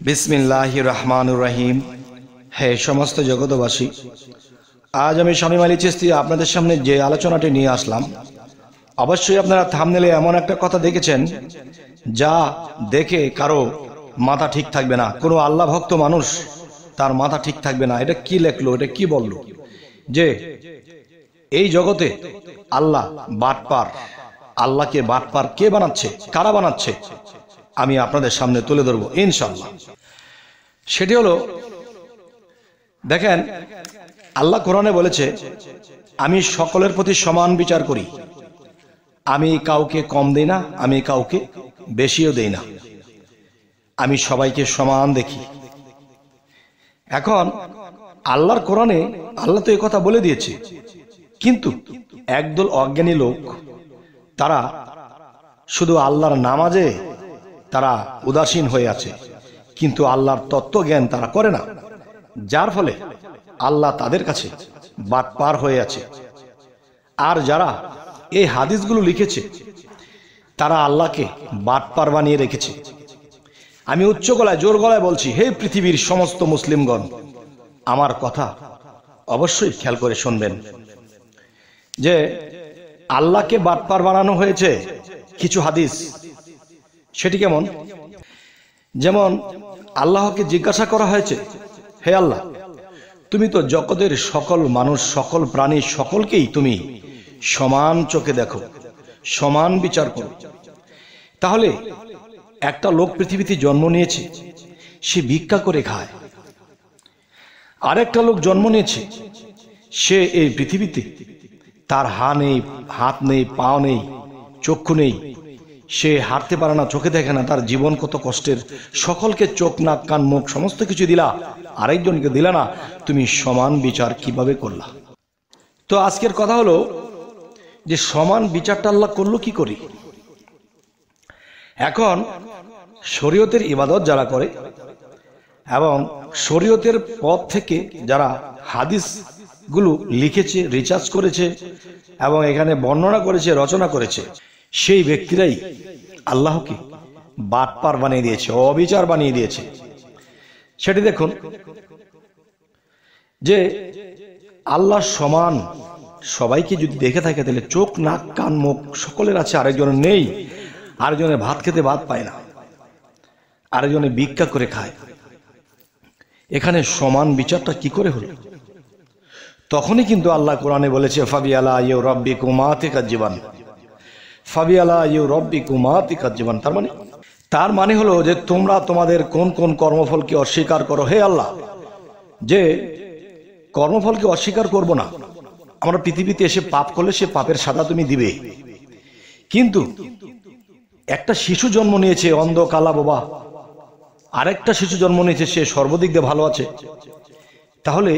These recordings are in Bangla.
বিসমিল্লাহির রহমানির রহিম। হে সমস্ত জগতবাসী, আজ আমি শামীম আলী চিশতি আপনাদের সামনে যে আলোচনাটি নিয়ে আসলাম, অবশ্যই আপনারা থাম্বনেলে এমন একটা কথা দেখেছেন যা দেখে কারো মাথা ঠিক থাকবে না। কোনো আল্লাহ ভক্ত মানুষ তার মাথা ঠিক থাকবে না। এটা কি লেখলো, এটা কি বললো যে এই জগতে আল্লাহ বাটপার। আল্লাহকে বাটপার কে বানাচ্ছে, কারা বানাচ্ছে, আমি আপনাদের সামনে তুলে ধরবো ইনশাআল্লাহ। সেটি হলো, দেখেন আল্লাহ কোরআনে বলেছে, আমি সকলের প্রতি সমান বিচার করি, আমি কাউকে কম দেই না, আমি কাউকে বেশিও দেই না, আমি সবাইকে সমান দেখি। এখন আল্লাহর কোরআনে আল্লাহ তো এই কথা বলে দিয়েছে, কিন্তু একদল অজ্ঞানী লোক তারা শুধু আল্লাহর নামাজে তারা উদাসীন হয়ে আছে, কিন্তু আল্লাহর তত্ত্ব জ্ঞান তারা করে না, যার ফলে আল্লাহ তাদের কাছে বাটপার হয়ে আছে। আর যারা এই হাদিসগুলো লিখেছে তারা আল্লাহকে বাটপার বানিয়ে রেখেছে। আমি উচ্চ গলায় জোর গলায় বলছি, হে পৃথিবীর সমস্ত মুসলিমগণ, আমার কথা অবশ্যই খেয়াল করে শুনবেন যে আল্লাহকে বাটপার বানানো হয়েছে কিছু হাদিস। সেটি কেমন? যেমন আল্লাহকে জিজ্ঞাসা করা হয়েছে, হে আল্লাহ, তুমি তো জগতের সকল মানুষ, সকল প্রাণী, সকলকেই তুমি সমান চোখে দেখো, সমান বিচার করো, তাহলে একটা লোক পৃথিবীতে জন্ম নিয়েছে, সে ভিক্ষা করে খায়। আরেকটা লোক জন্ম নিয়েছে, সে এই পৃথিবীতে তার হাত নেই, পাও নেই, চক্ষু নেই, সে হাঁটতে পারে না, চোখে দেখে না, তার জীবন কত কষ্টের। সকলকে চোখ, নাক, কান, মুখ সমস্ত কিছু দিলা, আরেকজনকে দিলা না, তুমি সমান বিচার কিভাবে করলা? তো আজকের কথা হলো যে সমান বিচারটা আল্লাহ করলো কি করি? এখন শরীয়তের ইবাদত যারা করে এবং শরীয়তের পথ থেকে যারা হাদিস গুলো লিখেছে, রিসার্চ করেছে এবং এখানে বর্ণনা করেছে, রচনা করেছে, সেই ব্যক্তিরাই আল্লাহকে বাটপার বানিয়ে দিয়েছে, অবিচার বানিয়ে দিয়েছে। সেটি দেখুন যে আল্লাহ সমান সবাইকে যদি দেখে থাকে, তাহলে চোখ, নাক, কান, মুখ সকলের আছে, আরেকজনের নেই। আরেকজনের ভাত খেতে ভাত পায় না, আরেকজনে ভিক্ষা করে খায়। এখানে সমান বিচারটা কি করে হলো? তখনই কিন্তু আল্লাহ কোরআনে বলেছে, ফাবিআলা ইউ রাব্বিকুম আতিকাজ্জিবান, ফাবিআলা ইউ রাব্বিকুম আতিকাজ্জিবান। তার মানে হলো যে তোমরা তোমাদের কোন কোন কর্মফলকে অস্বীকার করো। হে আল্লাহ, যে কর্মফলকে অস্বীকার করব না, আমরা পৃথিবীতে এসে পাপ করলে সে পাপের সাজা তুমি দিবে। কিন্তু একটা শিশু জন্ম নিয়েছে অন্ধ, কালা, বোবা, আরেকটা শিশু জন্ম নিয়েছে সে সর্বদিক দিয়ে ভালো আছে, তাহলে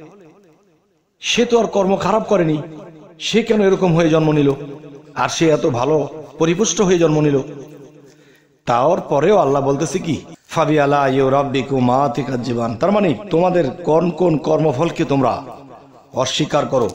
সে তো আর কর্ম খারাপ করেনি, সে কেন এরকম হয়ে জন্ম নিল? আর সে এত ভালো পরিপুষ্ট হয়ে জন্ম নিল। তার পরেও আল্লাহ বলতেছে কি, ফাবিআলা ইউ রাব্বিকুম আতিকাজ্জিবান। তার মানে তোমাদের কোন কোন কর্মফলকে তোমরা অস্বীকার করো।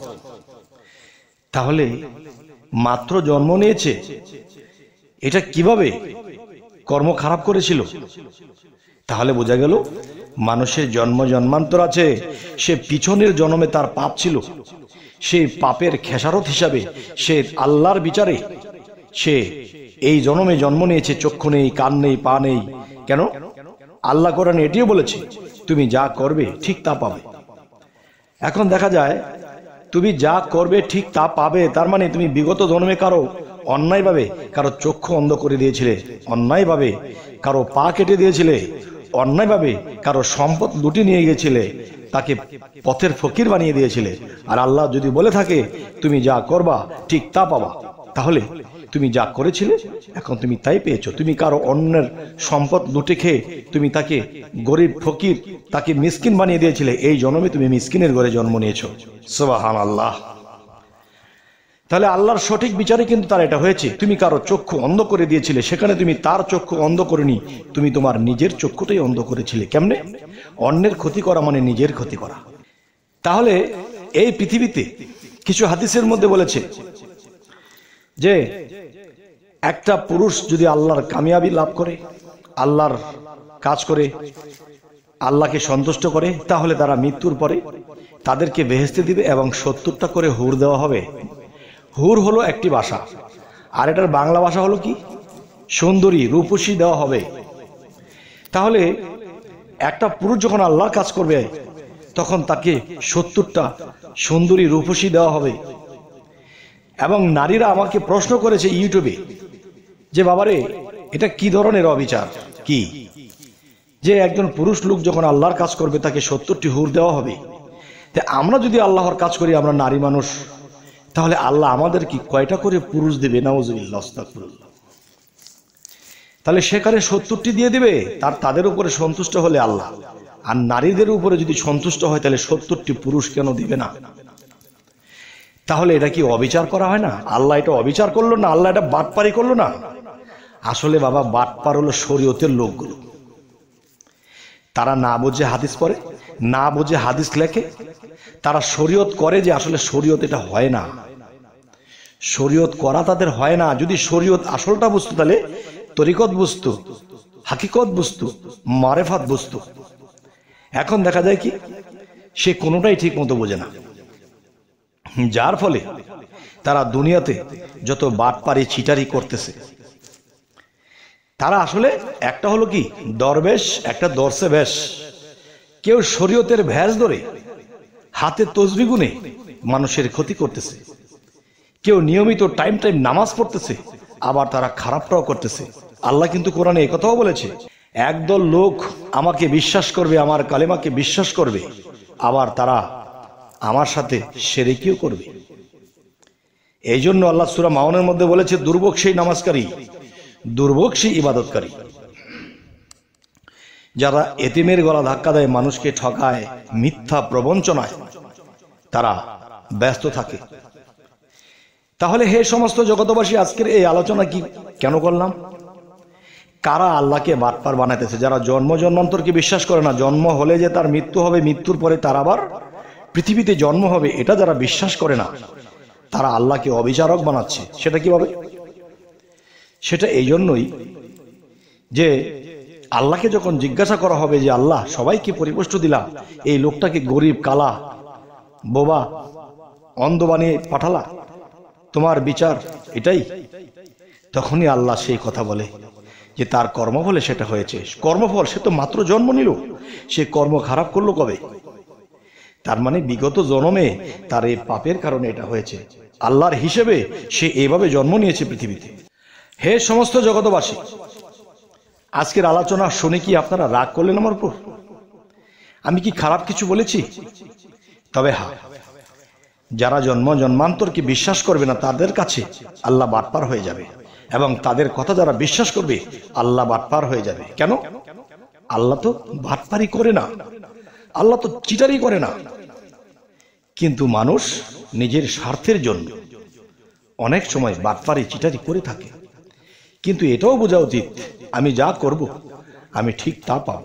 তাহলে মাত্র জন্ম নিয়েছে, এটা কিভাবে কর্ম খারাপ করেছিল? তাহলে বোঝা গেল মানুষের জন্ম জন্মান্তর আছে, সে পিছনের জন্মে তার পাপ ছিল, সেই পাপের খেসারত হিসাবে সে আল্লাহর বিচারে সে এই জন্মে জন্ম নিয়েছে। চক্ষু নেই, কান নেই, পা নেই। কেন? আল্লাহ কোরআনে এটিও বলেছে, তুমি যা করবে ঠিক তা পাবে। এখন দেখা যায় তুমি যা করবে ঠিক তা পাবে, তার মানে তুমি বিগত জন্মে কারো অন্যায়ভাবে কারো চক্ষু অন্ধ করে দিয়েছিলে, অন্যায়ভাবে কারো পা কেটে দিয়েছিলে, অন্যায়ভাবে কারো সম্পদ লুটে নিয়ে গিয়েছিলে, তাকে পথের ফকির বানিয়ে দিয়েছিলে। আর আল্লাহ যদি বলে থাকে তুমি যা করবা ঠিক তা পাবা, তাহলে তুমি যা করেছিলে এখন তুমি তাই পেয়েছো। তুমি কারো অন্যের সম্পদ লুটে খেয়ে তুমি তাকে গরিব ফকির, তাকে মিসকিন বানিয়ে দিয়েছিলে, এই জন্মে তুমি মিসকিনের ঘরে জন্ম নিয়েছো। সুবহানাল্লাহ। তাহলে আল্লাহর সঠিক বিচারে কিন্তু তার এটা হয়েছে। তুমি কারো চক্ষু অন্ধ করে দিয়েছিলে, সেখানে তুমি তার চক্ষু অন্ধ করেনি, তুমি তোমার নিজের চক্ষুটাই অন্ধ করেছিলে। কেমনে? অন্যের ক্ষতি করা মানে নিজের ক্ষতি করা। তাহলে এই পৃথিবীতে কিছু হাদিসের মধ্যে বলেছে যে একটা পুরুষ যদি আল্লাহর কামিয়াবি লাভ করে, আল্লাহর কাজ করে আল্লাহকে সন্তুষ্ট করে, তাহলে তারা মৃত্যুর পরে তাদেরকে বেহেশতে দিবে এবং 70টা করে হুর দেওয়া হবে। হুর হলো একটি ভাষা, আর এটার বাংলা ভাষা হলো কি? সুন্দরী, রূপসী দেওয়া হবে। তাহলে একটা পুরুষ যখন আল্লাহর কাজ করবে তখন তাকে 70টা সুন্দরী, রূপসী দেওয়া হবে। এবং নারীরা আমাকে প্রশ্ন করেছে ইউটিউবে যে বাবারে, এটা কি ধরনের অবিচার? কি যে একজন পুরুষ লোক যখন আল্লাহর কাজ করবে তাকে 70টি হুর দেওয়া হবে? আমরা যদি আল্লাহর কাজ করি, আমরা নারী মানুষ, তাহলে আল্লাহ আমাদের কি কয়টা করে পুরুষ দেবে? নাউজুবিল্লাহ, আস্তাগফিরুল্লাহ। তাহলে সেখানে 70টি দিয়ে দিবে, তাদের উপরে সন্তুষ্ট হলে আল্লাহ, আর নারীদের উপরে যদি সন্তুষ্ট হয় তাহলে 70টি পুরুষ কেন দিবে না? তাহলে এটা কি অবিচার করা হয় না? আল্লাহ এটা অবিচার করলো না? আল্লাহ এটা বাটপারি করলো না? আসলে বাবা, বাটপার হলো শরীয়তের লোকগুলো। তারা না বুঝে হাদিস পড়ে, না বুঝে হাদিস লেখে, তারা শরীয়ত করে যে আসলে শরীয়ত এটা হয় না। শরীয়ত করা তাদের হয় না। যদি শরীয়ত আসলটা বুঝতো তাহলে তরিকত বুঝতো, হাকিকত বুঝতো, মারেফাত বুঝতো। এখন দেখা যায় কি, সে কোনোটাই ঠিক মতো বোঝে না, যার ফলে তারা দুনিয়াতে যত বাটপারি চিটারি করতেছে। তারা আসলে একটা হলো কি দরবেশ, একটা দর্শে ভেষ। কেউ শরীয়তের ভেষ ধরে হাতে তসবিহ গুনে মানুষের ক্ষতি করতেছে, কেউ নিয়মিত টাইম নামাজ পড়তেছে, আবার তারা খারাপটাও করতেছে। আল্লাহ কিন্তু কোরআনে একথাও বলেছে, একদল লোক আমাকে বিশ্বাস করবে, আমার কালেমাকে বিশ্বাস করবে, আবার তারা আমার সাথে শিরকিও করবে। এই জন্য আল্লাহ সূরা মাউনের মধ্যে বলেছে, দুর্ভোগ সেই নামাজকারী, দুর্ভোগ সেই ইবাদতকারী যারা এতিমের গলা ধাক্কা দেয়, মানুষকে ঠকায়, মিথ্যা প্রবঞ্চনায় তারা ব্যস্ত থাকে। তাহলে হে সমস্ত জগতবাসী, আজকের এই আলোচনা কি কেন করলাম? কারা আল্লাহকে বাটপার বানাইতেছে? যারা জন্ম জন্মান্তরকে বিশ্বাস করে না, জন্ম হলে যে তার মৃত্যু হবে, মৃত্যুর পরে তার আবার পৃথিবীতে জন্ম হবে, এটা যারা বিশ্বাস করে না, তারা আল্লাহকে অবিচারক বানাচ্ছে। সেটা কিভাবে? সেটা এই জন্যই যে আল্লাহকে যখন জিজ্ঞাসা করা হবে যে আল্লাহ, সবাইকে পরিপুষ্ট দিলা, এই লোকটাকে গরিব, কালা, বোবা, অন্ধ বানিয়ে পাঠালা, তোমার বিচার এটাই? তখনই আল্লাহ সেই কথা বলে যে তার কর্মফলে সেটা হয়েছে। কর্মফল, সে তো মাত্র জন্ম নিল, সে কর্ম খারাপ করলো কবে? তার মানে বিগত জন্মে তার এই পাপের কারণে এটা হয়েছে। আল্লাহর হিসেবে সে এইভাবে জন্ম নিয়েছে পৃথিবীতে। হে সমস্ত জগতবাসী, আজকের আলোচনা শুনে কি আপনারা রাগ করলেন আমার উপর? আমি কি খারাপ কিছু বলেছি? তবে হ্যাঁ, যারা জন্ম জন্মান্তরকে বিশ্বাস করবে না তাদের কাছে আল্লাহ বাটপার হয়ে যাবে, এবং তাদের কথা যারা বিশ্বাস করবে আল্লাহ বাটপার হয়ে যাবে। কেন? আল্লাহ তো বাটপারি করে না, আল্লাহ তো চিটারি করে না। কিন্তু মানুষ নিজের স্বার্থের জন্য অনেক সময় বাটপারি চিটারি করে থাকে। কিন্তু এটাও বোঝা উচিত, আমি যা করব আমি ঠিক তা পাব।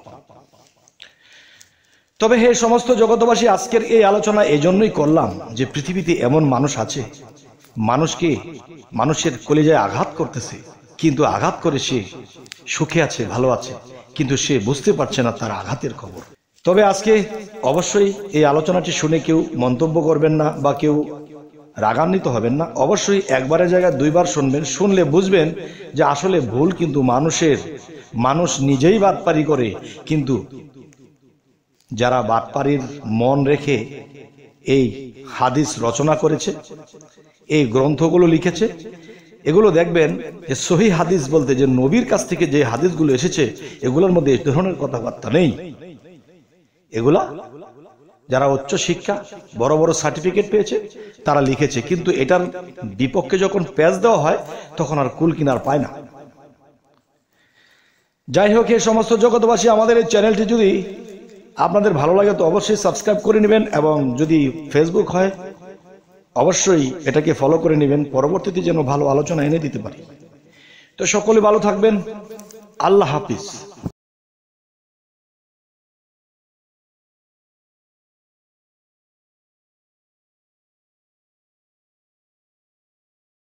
তবে হে সমস্ত জগতবাসী, আজকের এই আলোচনা এই জন্যই করলাম যে পৃথিবীতে এমন মানুষ আছে, মানুষকে, মানুষের কলিজায় আঘাত করতেছে, কিন্তু আঘাত করে সে সুখে আছে, ভালো আছে, কিন্তু সে বুঝতে পারছে না তার আঘাতের খবর। তবে আজকে অবশ্যই এই আলোচনাটি শুনে কেউ মন্তব্য করবেন না বা কেউ রাগান্বিত হবেন না। অবশ্যই একবারের জায়গায় দুইবার শুনবেন, শুনলে বুঝবেন যে আসলে ভুল কিন্তু মানুষের, মানুষ নিজেই বাটপারি করে। কিন্তু যারা বাটপারির মন রেখে এই হাদিস রচনা করেছে, এই গ্রন্থগুলো লিখেছে, এগুলো দেখবেন যে সহিহ হাদিস বলতে যে নবীর কাছ থেকে যে হাদিসগুলো এসেছে, এগুলোর মধ্যে এই ধরনের কথাবার্তা নেই। এগুলা যারা উচ্চ শিক্ষা, বড় বড় সার্টিফিকেট পেয়েছে তারা লিখেছে, কিন্তু এটার বিপক্ষে যখন পেজ দেওয়া হয় তখন আর কুল কিনার পায় না। যাই হোক, এই সমস্ত জগতবাসী, আমাদের এই চ্যানেলটি যদি আপনাদের ভালো লাগে তো অবশ্যই সাবস্ক্রাইব করে নেবেন, এবং যদি ফেসবুক হয় অবশ্যই এটাকে ফলো করে নেবেন, পরবর্তীতে যেন ভালো আলোচনা এনে দিতে পারি। তো সকলে ভালো থাকবেন, আল্লাহ হাফিজ।